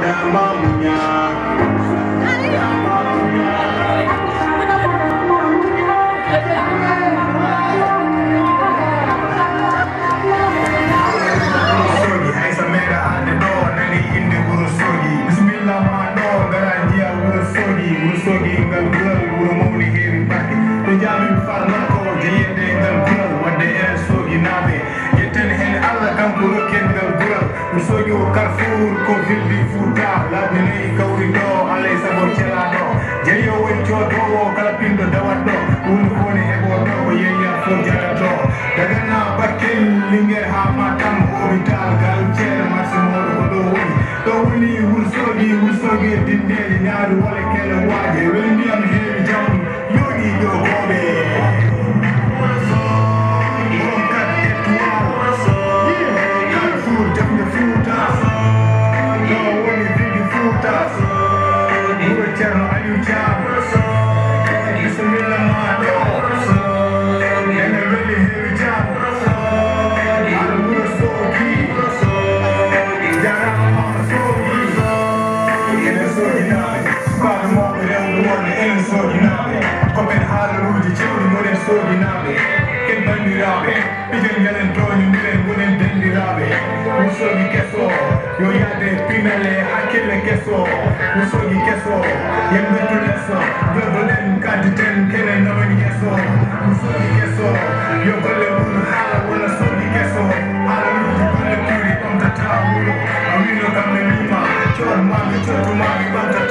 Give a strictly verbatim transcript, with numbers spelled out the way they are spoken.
Carrefour ko villi futa labini kawri do alay sago celado jeyo won jodo o kala pindo dawado won foni hebo do ko yeya fo jarato daga na bakel linger ha matam hospital gal cer massimo ko do woni do woni wursogi wursogi dinde nyaaru wala kala waje welmi am heewi jam yodi do gobe Musogi keso, yo yade pinale hakile keso. Musogi keso, yembe tuleso. Dodolen kaditen kene namani keso. Musogi keso, yo gole munu hala wala sogi keso. Hala munu gole kuri pamta tamulo. Awilo kame lima, chor mami chotu mami pamta